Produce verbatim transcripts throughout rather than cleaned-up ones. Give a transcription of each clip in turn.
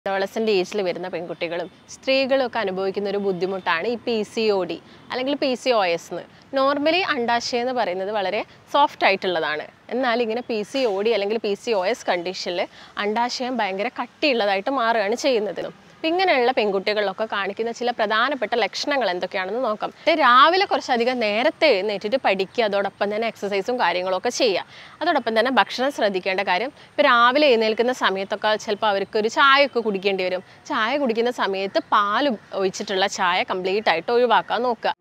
adolescent ഏജിൽ വരുന്ന പെൺകുട്ടികളും സ്ത്രീകളൊക്കെ അനുഭവിക്കുന്ന ഒരു ബുദ്ധിമുട്ടാണ് ഈ പി സി ഒ ഡി അല്ലെങ്കിൽ പി സി ഒ എസ് എന്ന്. നോർമലി അണ്ടാശയം എന്ന് പറയുന്നത് വളരെ സോഫ്റ്റ് ആയിട്ടുള്ളതാണ്. എന്നാൽ ഇങ്ങനെ പി സി ഒ ഡി അല്ലെങ്കിൽ പി സി ഒ എസ് കണ്ടീഷനിൽ അണ്ടാശയം ഭയങ്കര കട്ടിയുള്ളതായിട്ട് മാറുകയാണ് ചെയ്യുന്നത്. ഇങ്ങനെയുള്ള പെൺകുട്ടികളിലൊക്കെ കാണിക്കുന്ന ചില പ്രധാനപ്പെട്ട ലക്ഷണങ്ങൾ എന്തൊക്കെയാണെന്ന് നോക്കാം. രാവിലെ കുറച്ചധികം നേരത്തെ എഴുന്നേറ്റിട്ട് പഠിക്കുക, അതോടൊപ്പം തന്നെ എക്സസൈസും കാര്യങ്ങളൊക്കെ ചെയ്യുക. അതോടൊപ്പം തന്നെ ഭക്ഷണം ശ്രദ്ധിക്കേണ്ട കാര്യം, ഇപ്പോൾ രാവിലെ എഴുന്നേൽക്കുന്ന സമയത്തൊക്കെ ചിലപ്പോൾ അവർക്ക് ഒരു ചായയൊക്കെ കുടിക്കേണ്ടി വരും. ചായ കുടിക്കുന്ന സമയത്ത് പാൽ ഒഴിച്ചിട്ടുള്ള ചായ കംപ്ലീറ്റ് ആയിട്ട് ഒഴിവാക്കാൻ നോക്കുക.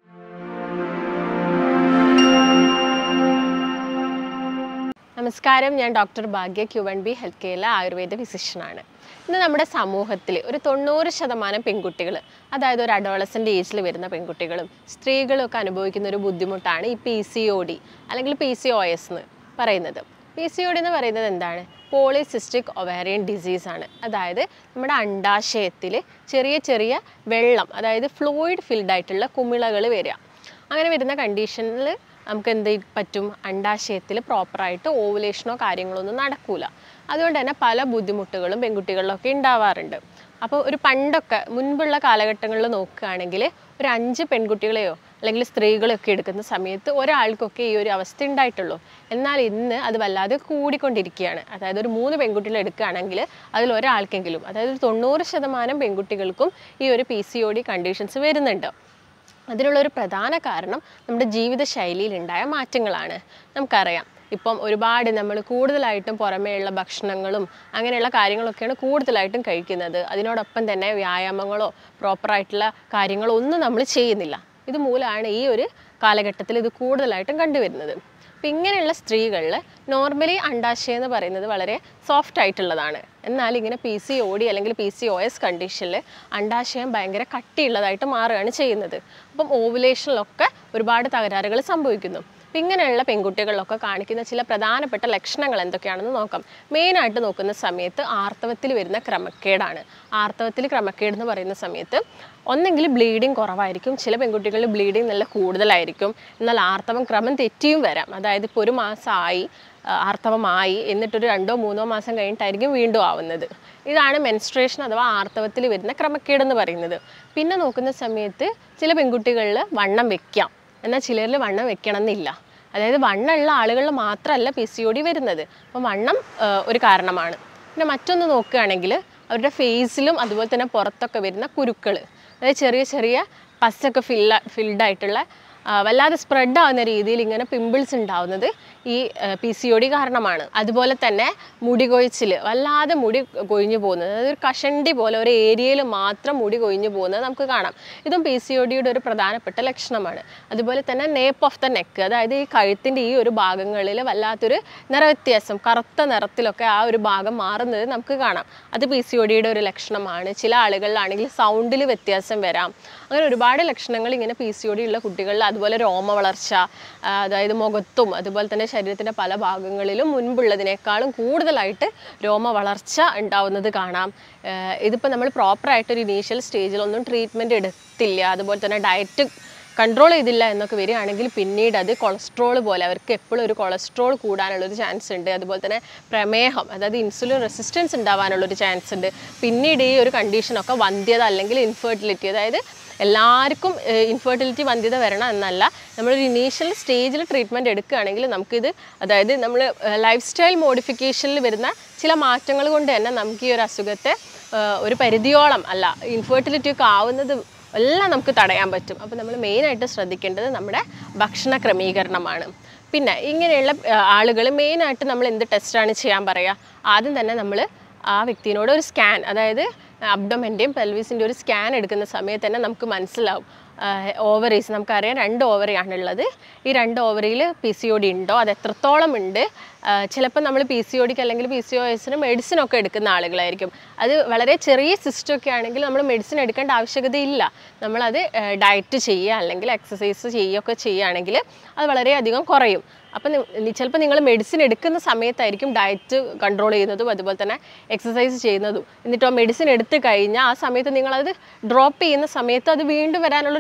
നമസ്കാരം, ഞാൻ doctor Bhagya Q one B health കെയറിലെ ആയുർവേദ ഫിസിഷ്യനാണ്. ഇന്ന് നമ്മുടെ സമൂഹത്തിൽ ഒരു തൊണ്ണൂറ് ശതമാനം പെൺകുട്ടികൾ, അതായത് ഒരു അഡോളസൻ്റ് ഏജിൽ വരുന്ന പെൺകുട്ടികളും സ്ത്രീകളും ഒക്കെ അനുഭവിക്കുന്ന ഒരു ബുദ്ധിമുട്ടാണ് ഈ പി സി ഒ ഡി അല്ലെങ്കിൽ പി സി ഒ എസ് എന്ന് പറയുന്നത്. പി സി ഒ ഡി എന്ന് പറയുന്നത് എന്താണ്? പോളിസിസ്റ്റിക് ഒവേറിയൻ ഡിസീസാണ്. അതായത് നമ്മുടെ അണ്ടാശയത്തിൽ ചെറിയ ചെറിയ വെള്ളം, അതായത് ഫ്ലൂയിഡ് ഫിൽഡ് ആയിട്ടുള്ള കുമിളകൾ വരിക. അങ്ങനെ വരുന്ന കണ്ടീഷനിൽ നമുക്ക് എന്ത് പറ്റും? അണ്ടാശയത്തിൽ പ്രോപ്പറായിട്ട് ഓവുലേഷനോ കാര്യങ്ങളോ ഒന്നും നടക്കൂല. അതുകൊണ്ട് തന്നെ പല ബുദ്ധിമുട്ടുകളും പെൺകുട്ടികളിലൊക്കെ ഉണ്ടാവാറുണ്ട്. അപ്പോൾ ഒരു പണ്ടൊക്കെ മുൻപുള്ള കാലഘട്ടങ്ങളിൽ നോക്കുകയാണെങ്കിൽ ഒരു അഞ്ച് പെൺകുട്ടികളെയോ അല്ലെങ്കിൽ സ്ത്രീകളെയൊക്കെ എടുക്കുന്ന സമയത്ത് ഒരാൾക്കൊക്കെ ഈ ഒരു അവസ്ഥ ഉണ്ടായിട്ടുള്ളൂ. എന്നാൽ ഇന്ന് അത് വല്ലാതെ കൂടിക്കൊണ്ടിരിക്കുകയാണ്. അതായത് ഒരു മൂന്ന് പെൺകുട്ടികൾ എടുക്കുകയാണെങ്കിൽ അതിൽ ഒരാൾക്കെങ്കിലും, അതായത് ഒരു തൊണ്ണൂറ് ശതമാനം പെൺകുട്ടികൾക്കും ഈ ഒരു P C O D conditions വരുന്നുണ്ട്. അതിനുള്ളൊരു പ്രധാന കാരണം നമ്മുടെ ജീവിതശൈലിയിലുണ്ടായ മാറ്റങ്ങളാണ്. നമുക്കറിയാം, ഇപ്പം ഒരുപാട് നമ്മൾ കൂടുതലായിട്ടും പുറമേയുള്ള ഭക്ഷണങ്ങളും അങ്ങനെയുള്ള കാര്യങ്ങളൊക്കെയാണ് കൂടുതലായിട്ടും കഴിക്കുന്നത്. അതിനോടൊപ്പം തന്നെ വ്യായാമങ്ങളോ പ്രോപ്പറായിട്ടുള്ള കാര്യങ്ങളോ ഒന്നും നമ്മൾ ചെയ്യുന്നില്ല. ഇത് മൂലമാണ് ഈ ഒരു കാലഘട്ടത്തിൽ ഇത് കൂടുതലായിട്ടും കണ്ടുവരുന്നത്. അപ്പം ഇങ്ങനെയുള്ള സ്ത്രീകളിൽ നോർമലി അണ്ടാശയം എന്ന് പറയുന്നത് വളരെ സോഫ്റ്റ് ആയിട്ടുള്ളതാണ്. എന്നാൽ ഇങ്ങനെ പി സി ഒ ഡി അല്ലെങ്കിൽ പി സി ഒ എസ് കണ്ടീഷനിൽ അണ്ടാശയം ഭയങ്കര കട്ടിയുള്ളതായിട്ട് മാറുകയാണ് ചെയ്യുന്നത്. അപ്പം ഓവുലേഷനിലൊക്കെ ഒരുപാട് തകരാറുകൾ സംഭവിക്കുന്നു. അപ്പം ഇങ്ങനെയുള്ള പെൺകുട്ടികളിലൊക്കെ കാണിക്കുന്ന ചില പ്രധാനപ്പെട്ട ലക്ഷണങ്ങൾ എന്തൊക്കെയാണെന്ന് നോക്കാം. മെയിനായിട്ട് നോക്കുന്ന സമയത്ത് ആർത്തവത്തിൽ വരുന്ന ക്രമക്കേടാണ്. ആർത്തവത്തിൽ ക്രമക്കേട് എന്ന് പറയുന്ന സമയത്ത് ഒന്നെങ്കിൽ ബ്ലീഡിങ് കുറവായിരിക്കും, ചില പെൺകുട്ടികളിൽ ബ്ലീഡിങ് നല്ല കൂടുതലായിരിക്കും. എന്നാൽ ആർത്തവം ക്രമം തെറ്റിയും വരാം. അതായത് ഇപ്പോൾ ഒരു മാസമായി ആർത്തവമായി എന്നിട്ടൊരു രണ്ടോ മൂന്നോ മാസം കഴിഞ്ഞിട്ടായിരിക്കും വീണ്ടും ആവുന്നത്. ഇതാണ് മെൻസ്ട്രേഷൻ അഥവാ ആർത്തവത്തിൽ വരുന്ന ക്രമക്കേടെന്ന് പറയുന്നത്. പിന്നെ നോക്കുന്ന സമയത്ത് ചില പെൺകുട്ടികളിൽ വണ്ണം വെക്കാം, എന്നാൽ ചിലരിൽ വണ്ണം വെക്കണം എന്നില്ല. അതായത് വണ്ണമുള്ള ആളുകളിൽ മാത്രമല്ല പി സി ഒ ഡി വരുന്നത്. അപ്പം വണ്ണം ഒരു കാരണമാണ്. പിന്നെ മറ്റൊന്ന് നോക്കുകയാണെങ്കിൽ അവരുടെ ഫേസിലും അതുപോലെ തന്നെ പുറത്തൊക്കെ വരുന്ന കുരുക്കൾ, അതായത് ചെറിയ ചെറിയ പസ്സൊക്കെ ഫില്ല ഫിൽഡായിട്ടുള്ള വല്ലാതെ സ്പ്രെഡ് ആവുന്ന രീതിയിൽ ഇങ്ങനെ പിമ്പിൾസ് ഉണ്ടാവുന്നത് ഈ പി സി ഒ ഡി കാരണമാണ്. അതുപോലെ തന്നെ മുടി കൊഴിച്ചിൽ, വല്ലാതെ മുടി കൊഴിഞ്ഞു പോകുന്നത്, അതായത് ഒരു കഷണ്ടി പോലെ ഒരു ഏരിയയിൽ മാത്രം മുടി കൊഴിഞ്ഞു പോകുന്നത് നമുക്ക് കാണാം. ഇതും പി സി ഒ ഡിയുടെ ഒരു പ്രധാനപ്പെട്ട ലക്ഷണമാണ്. അതുപോലെ തന്നെ നേപ്പ് ഓഫ് ദ നെക്ക്, അതായത് ഈ കഴുത്തിൻ്റെ ഈ ഒരു ഭാഗങ്ങളിൽ വല്ലാത്തൊരു നിറവ്യത്യാസം, കറുത്ത നിറത്തിലൊക്കെ ആ ഒരു ഭാഗം മാറുന്നത് നമുക്ക് കാണാം. അത് പി സി ഒ ഡിയുടെ ഒരു ലക്ഷണമാണ്. ചില ആളുകളിലാണെങ്കിൽ സൗണ്ടിൽ വ്യത്യാസം വരാം. അങ്ങനെ ഒരുപാട് ലക്ഷണങ്ങൾ ഇങ്ങനെ പി സി ഒ ഡി ഉള്ള കുട്ടികളിൽ. അതുപോലെ രോമ വളർച്ച, അതായത് മുഖത്തും അതുപോലെ തന്നെ ശരീരത്തിൻ്റെ പല ഭാഗങ്ങളിലും മുൻപുള്ളതിനേക്കാളും കൂടുതലായിട്ട് രോമ വളർച്ച ഉണ്ടാവുന്നത് കാണാം. ഇതിപ്പോൾ നമ്മൾ പ്രോപ്പറായിട്ടൊരു ഇനീഷ്യൽ സ്റ്റേജിലൊന്നും ട്രീറ്റ്മെൻറ്റ് എടുത്തില്ല, അതുപോലെ തന്നെ ഡയറ്റ് കൺട്രോൾ ചെയ്തില്ല എന്നൊക്കെ വരികയാണെങ്കിൽ പിന്നീട് അത് കൊളസ്ട്രോൾ പോലെ അവർക്ക് എപ്പോഴും ഒരു കൊളസ്ട്രോൾ കൂടാനുള്ളൊരു ചാൻസ് ഉണ്ട്. അതുപോലെ തന്നെ പ്രമേഹം, അതായത് ഇൻസുലിൻ റെസിസ്റ്റൻസ് ഉണ്ടാവാനുള്ളൊരു ചാൻസ് ഉണ്ട്. പിന്നീട് ഈ ഒരു കണ്ടീഷനൊക്കെ വന്ധ്യത അല്ലെങ്കിൽ ഇൻഫെർട്ടിലിറ്റി, അതായത് എല്ലാവർക്കും ഇൻഫെർട്ടിലിറ്റി വന്ധ്യത വരണം എന്നല്ല, നമ്മളൊരു ഇനീഷ്യൽ സ്റ്റേജിൽ ട്രീറ്റ്മെൻറ്റ് എടുക്കുകയാണെങ്കിൽ നമുക്കിത്, അതായത് നമ്മൾ ലൈഫ് സ്റ്റൈൽ മോഡിഫിക്കേഷനിൽ വരുന്ന ചില മാറ്റങ്ങൾ കൊണ്ട് തന്നെ നമുക്ക് ഈ ഒരു അസുഖത്തെ ഒരു പരിധിയോളം അല്ല, ഇൻഫെർട്ടിലിറ്റി ഒക്കെ ആവുന്നത് എല്ലാം നമുക്ക് തടയാൻ പറ്റും. അപ്പോൾ നമ്മൾ മെയിനായിട്ട് ശ്രദ്ധിക്കേണ്ടത് നമ്മുടെ ഭക്ഷണ ക്രമീകരണമാണ്. പിന്നെ ഇങ്ങനെയുള്ള ആളുകൾ മെയിനായിട്ട് നമ്മൾ എന്ത് ടെസ്റ്റാണ് ചെയ്യാൻ പറയുക? ആദ്യം തന്നെ നമ്മൾ ആ വ്യക്തിയോട് ഒരു സ്കാൻ, അതായത് അബ്ഡോമെൻ്റെയും പെൽവിസിൻ്റെ ഒരു സ്കാൻ എടുക്കുന്ന സമയത്ത് തന്നെ നമുക്ക് മനസ്സിലാവും ഓവറീസ്. നമുക്കറിയാം രണ്ട് ഓവറിയാണുള്ളത്. ഈ രണ്ട് ഓവറിയിൽ പി സി ഒ ഡി ഉണ്ടോ, അത് എത്രത്തോളം ഉണ്ട്. ചിലപ്പോൾ നമ്മൾ പി സി ഒ ഡിക്ക് അല്ലെങ്കിൽ പി സി ഒ എസിന് മെഡിസിനൊക്കെ എടുക്കുന്ന ആളുകളായിരിക്കും. അത് വളരെ ചെറിയ സിസ്റ്റമൊക്കെ ആണെങ്കിൽ നമ്മൾ മെഡിസിൻ എടുക്കേണ്ട ആവശ്യകതയില്ല. നമ്മളത് ഡയറ്റ് ചെയ്യുക അല്ലെങ്കിൽ എക്സസൈസ് ചെയ്യുകയൊക്കെ ചെയ്യുകയാണെങ്കിൽ അത് വളരെയധികം കുറയും. അപ്പം ചിലപ്പോൾ നിങ്ങൾ മെഡിസിൻ എടുക്കുന്ന സമയത്തായിരിക്കും ഡയറ്റ് കൺട്രോൾ ചെയ്യുന്നതും അതുപോലെ തന്നെ എക്സസൈസ് ചെയ്യുന്നതും. എന്നിട്ടോ മെഡിസിൻ എടുത്തു കഴിഞ്ഞാൽ ആ സമയത്ത് നിങ്ങളത് ഡ്രോപ്പ് ചെയ്യുന്ന സമയത്ത് അത് വീണ്ടും വരാനുള്ളൊരു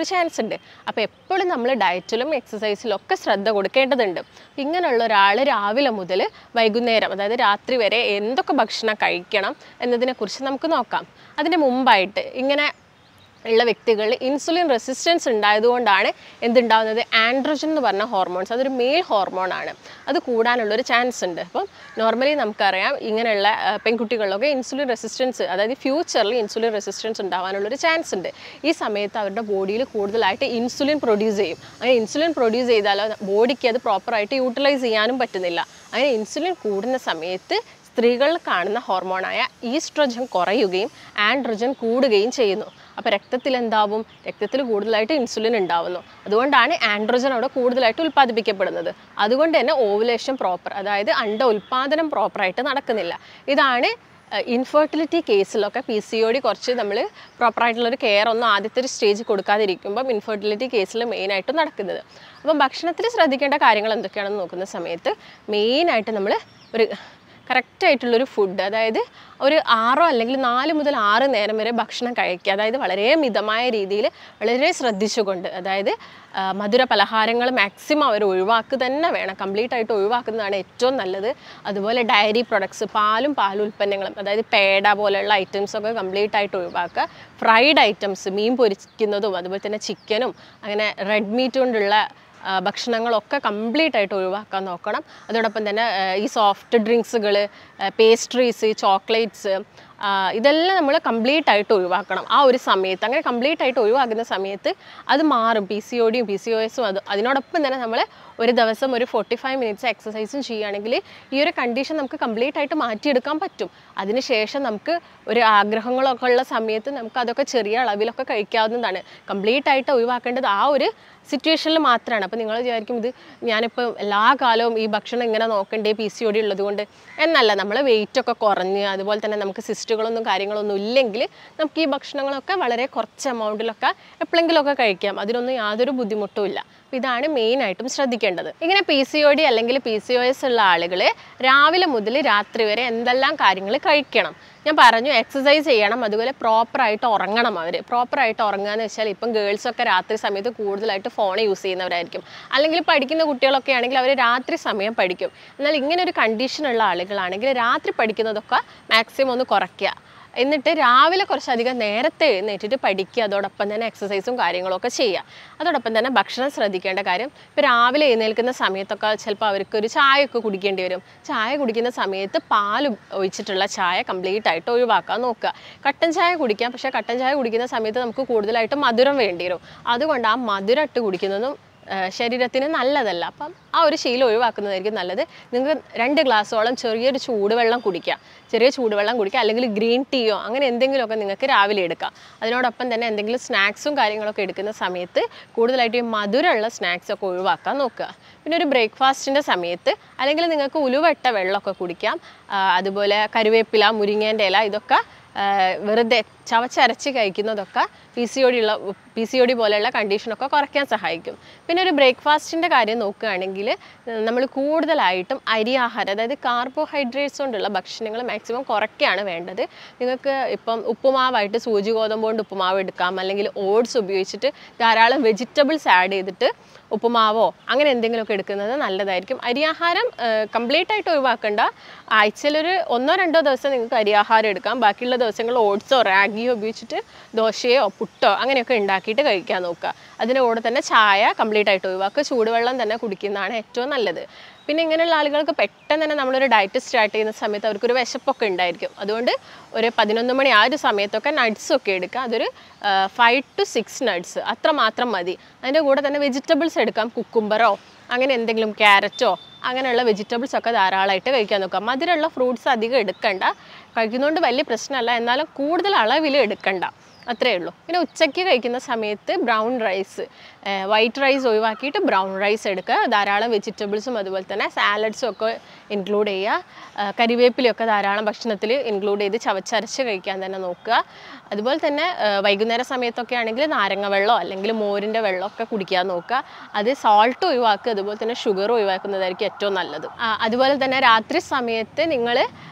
ചാൻസ് ഉണ്ട്. അപ്പോൾ എപ്പോഴും നമ്മൾ ഡയറ്റിലും എക്സസൈസിലും ഒക്കെ ശ്രദ്ധ കൊടുക്കേണ്ടതുണ്ട്. ഇങ്ങനെയുള്ള ഒരാൾ രാവിലെ മുതൽ വൈകുന്നേരം, അതായത് രാത്രി വരെ എന്തൊക്കെ ഭക്ഷണം കഴിക്കണം എന്നതിനെക്കുറിച്ച് നമുക്ക് നോക്കാം. അതിന് മുമ്പായിട്ട് ഇങ്ങനെ ഉള്ള വ്യക്തികളിൽ ഇൻസുലിൻ റെസിസ്റ്റൻസ് ഉണ്ടായതുകൊണ്ടാണ് എന്തുണ്ടാകുന്നത്, ആൻഡ്രോജൻ എന്ന് പറഞ്ഞ ഹോർമോൺസ്, അതൊരു മെയിൽ ഹോർമോണാണ്, അത് കൂടാനുള്ളൊരു ചാൻസ് ഉണ്ട്. അപ്പം നോർമലി നമുക്കറിയാം ഇങ്ങനെയുള്ള പെൺകുട്ടികളിലൊക്കെ ഇൻസുലിൻ റെസിസ്റ്റൻസ്, അതായത് ഫ്യൂച്ചറിൽ ഇൻസുലിൻ റെസിസ്റ്റൻസ് ഉണ്ടാകാനുള്ളൊരു ചാൻസ് ഉണ്ട്. ഈ സമയത്ത് അവരുടെ ബോഡിയിൽ കൂടുതലായിട്ട് ഇൻസുലിൻ പ്രൊഡ്യൂസ് ചെയ്യും. അങ്ങനെ ഇൻസുലിൻ പ്രൊഡ്യൂസ് ചെയ്താലോ ബോഡിക്ക് അത് പ്രോപ്പറായിട്ട് യൂട്ടിലൈസ് ചെയ്യാനും പറ്റുന്നില്ല. അങ്ങനെ ഇൻസുലിൻ കൂടുന്ന സമയത്ത് സ്ത്രീകളിൽ കാണുന്ന ഹോർമോണായ ഈസ്ട്രോജൻ കുറയുകയും ആൻഡ്രോജൻ കൂടുകയും ചെയ്യുന്നു. അപ്പോൾ രക്തത്തിൽ എന്താവും, രക്തത്തിൽ കൂടുതലായിട്ട് ഇൻസുലിൻ ഉണ്ടാവുന്നു. അതുകൊണ്ടാണ് ആൻഡ്രോജൻ അവിടെ കൂടുതലായിട്ട് ഉൽപ്പാദിപ്പിക്കപ്പെടുന്നത്. അതുകൊണ്ട് തന്നെ ഓവുലേഷൻ പ്രോപ്പർ, അതായത് അണ്ട ഉൽപ്പാദനം പ്രോപ്പറായിട്ട് നടക്കുന്നില്ല. ഇതാണ് ഇൻഫെർട്ടിലിറ്റി കേസിലൊക്കെ പി സി ഒ ഡി കുറച്ച് നമ്മൾ പ്രോപ്പറായിട്ടുള്ളൊരു കെയർ ഒന്നും ആദ്യത്തെ ഒരു സ്റ്റേജ് കൊടുക്കാതിരിക്കുമ്പം ഇൻഫെർട്ടിലിറ്റി കേസിൽ മെയിനായിട്ട് നടക്കുന്നത്. അപ്പം ഭക്ഷണത്തിൽ ശ്രദ്ധിക്കേണ്ട കാര്യങ്ങൾ എന്തൊക്കെയാണെന്ന് നോക്കുന്ന സമയത്ത് മെയിനായിട്ട് നമ്മൾ ഒരു കറക്റ്റായിട്ടുള്ളൊരു ഫുഡ്, അതായത് ഒരു ആറോ അല്ലെങ്കിൽ നാല് മുതൽ ആറ് നേരം വരെ ഭക്ഷണം കഴിക്കുക. അതായത് വളരെ മിതമായ രീതിയിൽ വളരെ ശ്രദ്ധിച്ചുകൊണ്ട്, അതായത് മധുര പലഹാരങ്ങൾ മാക്സിമം അവർ ഒഴിവാക്കുക തന്നെ വേണം, കംപ്ലീറ്റ് ആയിട്ട് ഒഴിവാക്കുന്നതാണ് ഏറ്റവും നല്ലത്. അതുപോലെ ഡയറി പ്രൊഡക്ട്സ്, പാലും പാലുൽപ്പന്നങ്ങളും, അതായത് പേട പോലെയുള്ള ഐറ്റംസൊക്കെ കംപ്ലീറ്റ് ആയിട്ട് ഒഴിവാക്കുക. ഫ്രൈഡ് ഐറ്റംസ്, മീൻ പൊരിക്കുന്നതും അതുപോലെ തന്നെ ചിക്കനും അങ്ങനെ റെഡ് മീറ്റ് കൊണ്ടുള്ള ഭക്ഷണങ്ങളൊക്കെ കംപ്ലീറ്റ് ആയിട്ട് ഒഴിവാക്കാൻ നോക്കണം. അതോടൊപ്പം തന്നെ ഈ സോഫ്റ്റ് ഡ്രിങ്ക്സുകൾ, പേസ്ട്രീസ്, ചോക്ലേറ്റ്സ്, ഇതെല്ലാം നമ്മൾ കംപ്ലീറ്റ് ആയിട്ട് ഒഴിവാക്കണം ആ ഒരു സമയത്ത്. അങ്ങനെ കംപ്ലീറ്റ് ആയിട്ട് ഒഴിവാക്കുന്ന സമയത്ത് അത് മാറും, പി സി ഒ ഡിയും പി സി ഒ എസും. അത് അതിനോടൊപ്പം തന്നെ നമ്മൾ ഒരു ദിവസം ഒരു ഫോർട്ടി ഫൈവ് മിനിറ്റ്സ് എക്സസൈസും ചെയ്യുകയാണെങ്കിൽ ഈ ഒരു കണ്ടീഷൻ നമുക്ക് കംപ്ലീറ്റ് ആയിട്ട് മാറ്റിയെടുക്കാൻ പറ്റും. അതിനുശേഷം നമുക്ക് ഒരു ആഗ്രഹങ്ങളൊക്കെ ഉള്ള സമയത്ത് നമുക്ക് അതൊക്കെ ചെറിയ അളവിലൊക്കെ കഴിക്കാവുന്നതാണ്. കംപ്ലീറ്റ് ആയിട്ട് ഒഴിവാക്കേണ്ടത് ആ ഒരു സിറ്റുവേഷനിൽ മാത്രമാണ്. അപ്പോൾ നിങ്ങൾ വിചാരിക്കും ഇത് ഞാനിപ്പോൾ എല്ലാ കാലവും ഈ ഭക്ഷണം ഇങ്ങനെ നോക്കണ്ടേ പി സി ഒ ഡി ഉള്ളത് കൊണ്ട് എന്നല്ല. നമ്മൾ വെയിറ്റൊക്കെ കുറഞ്ഞ് അതുപോലെ തന്നെ നമുക്ക് സിസ്റ്റുകളൊന്നും കാര്യങ്ങളൊന്നും ഇല്ലെങ്കിൽ നമുക്ക് ഈ ഭക്ഷണങ്ങളൊക്കെ വളരെ കുറച്ച് എമൗണ്ടിലൊക്കെ എപ്പോഴെങ്കിലുമൊക്കെ കഴിക്കാം. അതിനൊന്നും യാതൊരു ബുദ്ധിമുട്ടും ഇല്ല. ഇതാണ് മെയിനായിട്ടും ശ്രദ്ധിക്കേണ്ടത്. ഇങ്ങനെ പി സി ഒ ഡി അല്ലെങ്കിൽ പി സി ഒ എസ് ഉള്ള ആളുകൾ രാവിലെ മുതൽ രാത്രി വരെ എന്തെല്ലാം കാര്യങ്ങൾ കഴിക്കണം ഞാൻ പറഞ്ഞു. എക്സസൈസ് ചെയ്യണം, അതുപോലെ പ്രോപ്പറായിട്ട് ഉറങ്ങണം. അവർ പ്രോപ്പറായിട്ട് ഉറങ്ങുക എന്ന് വെച്ചാൽ ഇപ്പം ഗേൾസൊക്കെ രാത്രി സമയത്ത് കൂടുതലായിട്ട് ഫോൺ യൂസ് ചെയ്യുന്നവരായിരിക്കും, അല്ലെങ്കിൽ പഠിക്കുന്ന കുട്ടികളൊക്കെ ആണെങ്കിൽ അവർ രാത്രി സമയം പഠിക്കും. എന്നാൽ ഇങ്ങനെ ഒരു കണ്ടീഷനുള്ള ആളുകളാണെങ്കിൽ രാത്രി പഠിക്കുന്നതൊക്കെ മാക്സിമം ഒന്ന് കുറയ്ക്കുക. എന്നിട്ട് രാവിലെ കുറച്ചധികം നേരത്തെ എഴുന്നേറ്റിട്ട് പഠിക്കുക. അതോടൊപ്പം തന്നെ എക്സസൈസും കാര്യങ്ങളൊക്കെ ചെയ്യുക. അതോടൊപ്പം തന്നെ ഭക്ഷണം ശ്രദ്ധിക്കേണ്ട കാര്യം, ഇപ്പോൾ രാവിലെ എഴുന്നേൽക്കുന്ന സമയത്തൊക്കെ ചിലപ്പോൾ അവർക്ക് ഒരു ചായയൊക്കെ കുടിക്കേണ്ടി വരും. ചായ കുടിക്കുന്ന സമയത്ത് പാൽ ഒഴിച്ചിട്ടുള്ള ചായ കംപ്ലീറ്റ് ആയിട്ട് ഒഴിവാക്കാൻ നോക്കുക. കട്ടൻ ചായ കുടിക്കാം, പക്ഷേ കട്ടൻ ചായ കുടിക്കുന്ന സമയത്ത് നമുക്ക് കൂടുതലായിട്ട് മധുരം വേണ്ടി വരും. അതുകൊണ്ട് ആ മധുരം ഇട്ട് കുടിക്കുന്നതും ശരീരത്തിന് നല്ലതല്ല. അപ്പം ആ ഒരു ശീലം ഒഴിവാക്കുന്നതായിരിക്കും നല്ലത്. നിങ്ങൾക്ക് രണ്ട് ഗ്ലാസ്സോളം ചെറിയൊരു ചൂടുവെള്ളം കുടിക്കാം, ചെറിയ ചൂടുവെള്ളം കുടിക്കുക, അല്ലെങ്കിൽ ഗ്രീൻ ടീയോ അങ്ങനെ എന്തെങ്കിലുമൊക്കെ നിങ്ങൾക്ക് രാവിലെ എടുക്കാം. അതിനോടൊപ്പം തന്നെ എന്തെങ്കിലും സ്നാക്സും കാര്യങ്ങളൊക്കെ എടുക്കുന്ന സമയത്ത് കൂടുതലായിട്ട് ഈ മധുരമുള്ള സ്നാക്സൊക്കെ ഒഴിവാക്കാൻ നോക്കുക. പിന്നെ ഒരു ബ്രേക്ക്ഫാസ്റ്റിൻ്റെ സമയത്ത് അല്ലെങ്കിൽ നിങ്ങൾക്ക് ഉലുവട്ട വെള്ളമൊക്കെ കുടിക്കാം. അതുപോലെ കറിവേപ്പില, മുരിങ്ങേൻ്റെ ഇല, ഇതൊക്കെ വെറുതെ ചവച്ചരച്ച് കഴിക്കുന്നതൊക്കെ പി സി ഒ ഡി ഉള്ള പി സി ഒ ഡി പോലെയുള്ള കണ്ടീഷനൊക്കെ കുറയ്ക്കാൻ സഹായിക്കും. പിന്നെ ഒരു ബ്രേക്ക്ഫാസ്റ്റിൻ്റെ കാര്യം നോക്കുകയാണെങ്കിൽ നമ്മൾ കൂടുതലായിട്ടും അരി ആഹാരം, അതായത് കാർബോഹൈഡ്രേറ്റ്സ് കൊണ്ടുള്ള ഭക്ഷണങ്ങൾ മാക്സിമം കുറയ്ക്കുകയാണ് വേണ്ടത്. നിങ്ങൾക്ക് ഇപ്പം ഉപ്പുമാവായിട്ട് സൂചി ഗോതമ്പ് കൊണ്ട് ഉപ്പുമാവ് എടുക്കാം, അല്ലെങ്കിൽ ഓട്സ് ഉപയോഗിച്ചിട്ട് ധാരാളം വെജിറ്റബിൾസ് ആഡ് ചെയ്തിട്ട് ഉപ്പുമാവോ അങ്ങനെ എന്തെങ്കിലുമൊക്കെ എടുക്കുന്നത് നല്ലതായിരിക്കും. അരിയാഹാരം കംപ്ലീറ്റ് ആയിട്ട് ഒഴിവാക്കേണ്ട. ആഴ്ചയിലൊരു ഒന്നോ രണ്ടോ ദിവസം നിങ്ങൾക്ക് അരിയാഹാരം എടുക്കാം. ബാക്കിയുള്ള ദിവസങ്ങൾ ഓട്സോ റാഗിയോ ഉപയോഗിച്ചിട്ട് ദോശയോ പുട്ടോ അങ്ങനെയൊക്കെ ഉണ്ടാക്കിയിട്ട് കഴിക്കാൻ നോക്കുക. അതിൻ്റെ കൂടെ തന്നെ ചായ കംപ്ലീറ്റ് ആയിട്ട് ഒഴിവാക്കുക. ചൂടുവെള്ളം തന്നെ കുടിക്കുന്നതാണ് ഏറ്റവും നല്ലത്. പിന്നെ ഇങ്ങനെയുള്ള ആളുകൾക്ക് പെട്ടെന്ന് തന്നെ നമ്മളൊരു ഡയറ്റ് സ്റ്റാർട്ട് ചെയ്യുന്ന സമയത്ത് അവർക്കൊരു വിശപ്പൊക്കെ ഉണ്ടായിരിക്കും. അതുകൊണ്ട് ഒരു പതിനൊന്ന് മണി ആ ഒരു സമയത്തൊക്കെ നട്ട്സൊക്കെ എടുക്കുക. അതൊരു ഫൈവ് ടു സിക്സ് നട്ട്സ് അത്ര മാത്രം മതി. അതിൻ്റെ കൂടെ തന്നെ വെജിറ്റബിൾസ് എടുക്കാം, കുക്കുംബറോ അങ്ങനെ എന്തെങ്കിലും, ക്യാരറ്റോ അങ്ങനെയുള്ള വെജിറ്റബിൾസ് ഒക്കെ ധാരാളമായിട്ട് കഴിക്കാൻ നോക്കാം. മധുരമുള്ള ഫ്രൂട്ട്സ് അധികം എടുക്കണ്ട, കഴിക്കുന്നതുകൊണ്ട് വലിയ പ്രശ്നമല്ല, എന്നാലും കൂടുതൽ അളവിൽ എടുക്കണ്ട, അത്രയേ ഉള്ളൂ. പിന്നെ ഉച്ചയ്ക്ക് കഴിക്കുന്ന സമയത്ത് ബ്രൗൺ റൈസ്, വൈറ്റ് റൈസ് ഒഴിവാക്കിയിട്ട് ബ്രൗൺ റൈസ് എടുക്കുക. ധാരാളം വെജിറ്റബിൾസും അതുപോലെ തന്നെ സാലഡ്സും ഒക്കെ ഇൻക്ലൂഡ് ചെയ്യുക. കരിവേപ്പിലയൊക്കെ ധാരാളം ഭക്ഷണത്തിൽ ഇൻക്ലൂഡ് ചെയ്ത് ചവച്ചരച്ച് കഴിക്കാൻ തന്നെ നോക്കുക. അതുപോലെ തന്നെ വൈകുന്നേര സമയത്തൊക്കെ ആണെങ്കിൽ നാരങ്ങ വെള്ളമോ അല്ലെങ്കിൽ മോരിൻ്റെ വെള്ളമൊക്കെ കുടിക്കാൻ നോക്കുക. അത് സോൾട്ട് ഒഴിവാക്കുക, അതുപോലെ തന്നെ ഷുഗർ ഒഴിവാക്കുന്നതായിരിക്കും ഏറ്റവും നല്ലത്. അതുപോലെ തന്നെ രാത്രി സമയത്ത് നിങ്ങൾ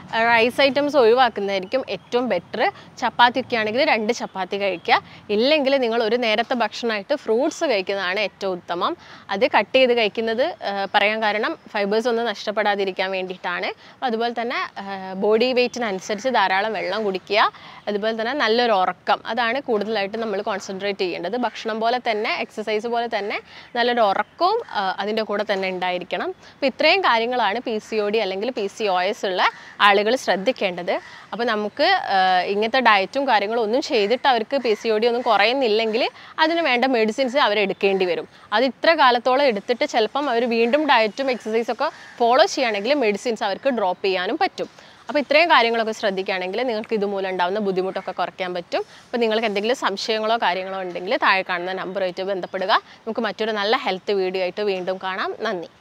റൈസ് ഐറ്റംസ് ഒഴിവാക്കുന്നതായിരിക്കും ഏറ്റവും ബെറ്റർ. ചപ്പാത്തി ഒക്കെ ആണെങ്കിൽ രണ്ട് ചപ്പാത്തി കഴിക്കുക. ഇല്ലെങ്കിൽ നിങ്ങൾ ഒരു നേരത്തെ ഭക്ഷണമായിട്ട് ഫ്രൂട്ട്സ് കഴിക്കുന്നതാണ് ഏറ്റവും ഉത്തമം. അത് കട്ട് ചെയ്ത് കഴിക്കുന്നത് പറയാൻ കാരണം ഫൈബേഴ്സ് ഒന്നും നഷ്ടപ്പെടാതിരിക്കാൻ വേണ്ടിയിട്ടാണ്. അതുപോലെ തന്നെ ബോഡി വെയ്റ്റിനനുസരിച്ച് ധാരാളം വെള്ളം കുടിക്കുക. അതുപോലെ തന്നെ നല്ലൊരു ഉറക്കം, അതാണ് കൂടുതലായിട്ട് നമ്മൾ കോൺസെൻട്രേറ്റ് ചെയ്യേണ്ടത്. ഭക്ഷണം പോലെ തന്നെ എക്സസൈസ് പോലെ തന്നെ നല്ലൊരു ഉറക്കവും അതിൻ്റെ കൂടെ തന്നെ ഉണ്ടായിരിക്കണം. അപ്പോൾ ഇത്രയും കാര്യങ്ങളാണ് പി സി ഒ ഡി അല്ലെങ്കിൽ പി സി ഒ എസ് ഉള്ള ആളുകൾ ശ്രദ്ധിക്കേണ്ടത്. അപ്പോൾ നമുക്ക് ഇങ്ങനത്തെ ഡയറ്റും കാര്യങ്ങളും ഒന്നും ചെയ്തിട്ട് അവർക്ക് പി സി ഒ ഡി ഒന്നും കുറയുന്നില്ലെങ്കിൽ അതിന് വേണ്ട മെഡിസിൻസ് അവർ എടുക്കേണ്ടി വരും. അത് ഇത്ര കാലത്തോളം എടുത്തിട്ട് ചിലപ്പം അവർ വീണ്ടും ഡയറ്റും എക്സസൈസൊക്കെ ഫോളോ ചെയ്യുകയാണെങ്കിൽ മെഡിസിൻസ് അവർക്ക് ഡ്രോപ്പ് ചെയ്യാനും പറ്റും. അപ്പോൾ ഇത്രയും കാര്യങ്ങളൊക്കെ ശ്രദ്ധിക്കുകയാണെങ്കിൽ നിങ്ങൾക്ക് ഇതുമൂലം ഉണ്ടാകുന്ന ബുദ്ധിമുട്ടൊക്കെ കുറയ്ക്കാൻ പറ്റും. അപ്പോൾ നിങ്ങൾക്ക് എന്തെങ്കിലും സംശയങ്ങളോ കാര്യങ്ങളോ ഉണ്ടെങ്കിൽ താഴെ കാണുന്ന നമ്പറുമായിട്ട് ബന്ധപ്പെടുക. നമുക്ക് മറ്റൊരു നല്ല ഹെൽത്ത് വീഡിയോ ആയിട്ട് വീണ്ടും കാണാം. നന്ദി.